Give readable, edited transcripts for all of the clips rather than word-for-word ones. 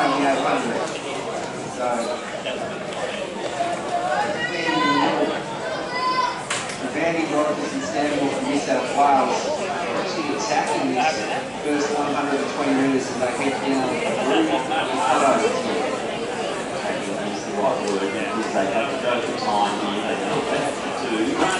playing the 800. So, Drovandi, Rodgers and Stanmore from New South Wales are actually attacking this first 120 metres as they head down the route. That's the right word, because they have to go for time here. They know what they have to do.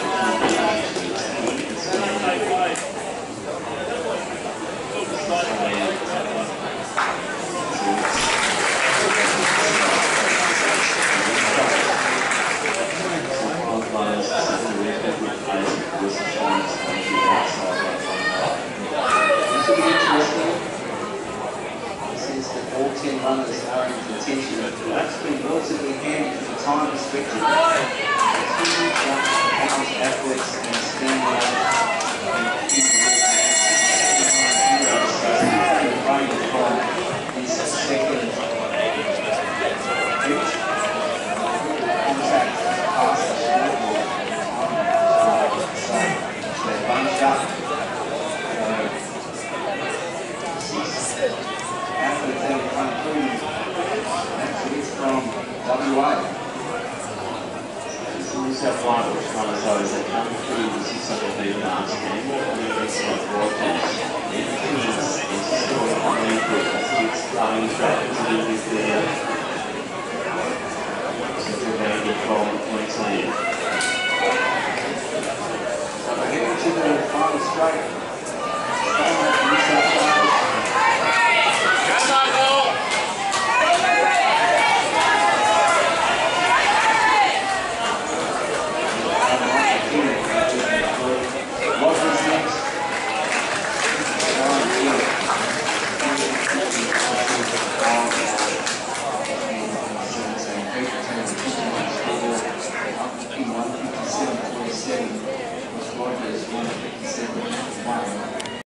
Since the all 10 runners are in contention, that's been relatively handy from the time perspective. Two house athletes and Stanmore running from his second pitch. Contact past the scoreboard. So they bunch up. Athletes out in front through. Actually, it's from WA. New South Wales runners though, as they come through the 600 metre mark, Stanmore coming against like Rodgers. Then Kings is still on the lead group. It's running straight into the lead there. Drovandi from Queensland. So we're heading to the final straight. Storan from New South Wales. Rodgers next. Rodgers 157.47 was Rodgers 150.